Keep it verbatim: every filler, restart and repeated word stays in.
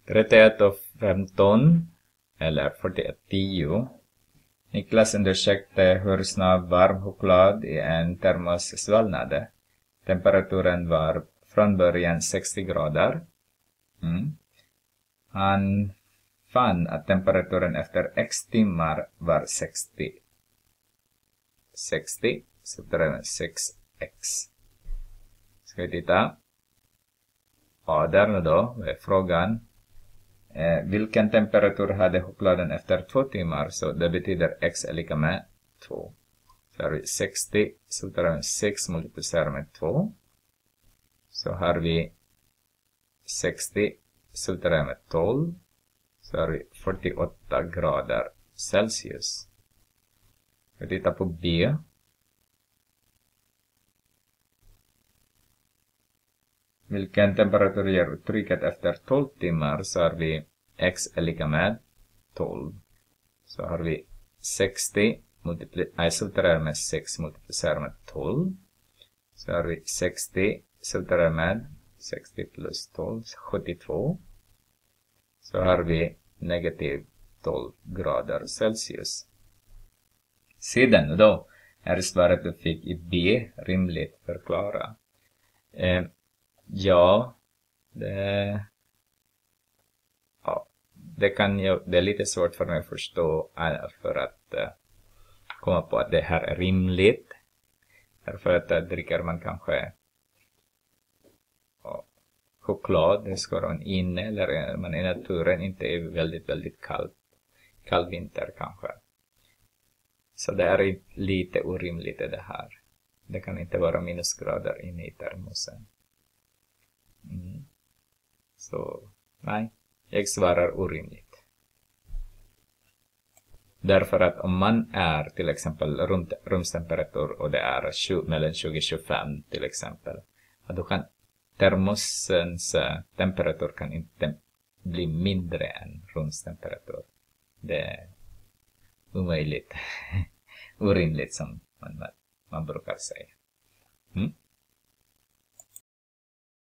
trettioett och femton eller fyrtioett tio. Niklas undersökte hur snabb varm choklad i en termos svalnade. Temperaturen var från början sextio grader. Mm. Han fann att temperaturen efter x timmar var sextio. sextio, så det är sex x. Ska vi titta? Ja, där då är frågan. Eh, vilken temperatur hade chokladen efter två timmar? Så det betyder x är lika med två. Så har vi sextio, så tar vi sex multiplicerar med två. Så har vi sextio, så tar vi med tolv. Så har vi fyrtioåtta grader Celsius. Vi tittar på B. Vilken temperatur ger uttrycket efter tolv timmar? Så har vi x är lika med tolv. Så har vi sextio multiplicerar med sex multiplicerar med tolv. Så har vi sextio multiplicerar med sextio plus tolv, sjuttiotvå. Så har vi negativ tolv grader Celsius. Sedan då är svaret du fick i B rimligt förklara. Eh, ja, det, ja, det kan ju, det är lite svårt för mig att förstå för att uh, komma på att det här är rimligt. Därför att uh, dricker man kanske uh, choklad, det ska vara inne eller man i naturen inte är väldigt, väldigt kallt. Kall vinter kanske. Så det är lite orimligt det här. Det kan inte vara minusgrader inne i termosen. Mm. Så nej, jag svarar orimligt. Därför att om man är till exempel runt rumstemperatur och det är tjugo, mellan tjugo och tjugofem till exempel. Då kan termosens temperatur kan inte bli mindre än rumstemperatur. Det är omöjligt. Orimligt som man, man brukar säga. Mm?